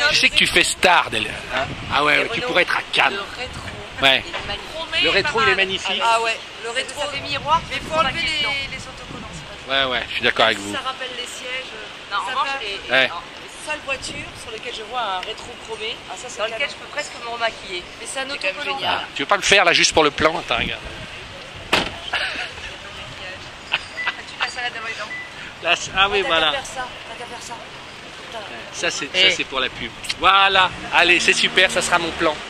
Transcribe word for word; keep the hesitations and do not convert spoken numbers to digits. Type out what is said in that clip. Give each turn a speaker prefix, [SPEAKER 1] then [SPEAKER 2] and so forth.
[SPEAKER 1] Tu sais que tu fais star, Del... hein? Ah ouais, ouais, tu pourrais être à Cannes.
[SPEAKER 2] Le rétro.
[SPEAKER 1] Ouais.
[SPEAKER 2] Il
[SPEAKER 1] Le rétro, il est magnifique.
[SPEAKER 2] Ah ouais, le rétro.
[SPEAKER 3] Ça fait miroir,
[SPEAKER 2] Mais faut enlever les, les autocollants.
[SPEAKER 1] Ouais, ouais, je suis d'accord avec vous.
[SPEAKER 2] Ça rappelle les sièges.
[SPEAKER 3] Non, en
[SPEAKER 2] ça
[SPEAKER 3] revanche,
[SPEAKER 2] fait-
[SPEAKER 3] les,
[SPEAKER 1] Ouais.
[SPEAKER 2] les seules voitures sur lesquelles je vois un rétro chromé. Ah, ça, c'est
[SPEAKER 3] dans lequel
[SPEAKER 2] canon.
[SPEAKER 3] je peux presque me remaquiller.
[SPEAKER 2] Mais c'est un
[SPEAKER 3] C'est quand même
[SPEAKER 2] autocollant.
[SPEAKER 3] génial.
[SPEAKER 1] Ah, tu veux pas le faire là juste pour le plan? Attends, regarde.
[SPEAKER 3] As-tu de la salade avant les dents?
[SPEAKER 1] Là, ah oui,
[SPEAKER 2] T'as
[SPEAKER 1] voilà.
[SPEAKER 2] qu'à faire ça. T'as qu'à faire ça. Putain.
[SPEAKER 1] Ça, c'est
[SPEAKER 3] Eh.
[SPEAKER 1] ça, c'est pour la pub. Voilà. Allez, c'est super, ça sera mon plan.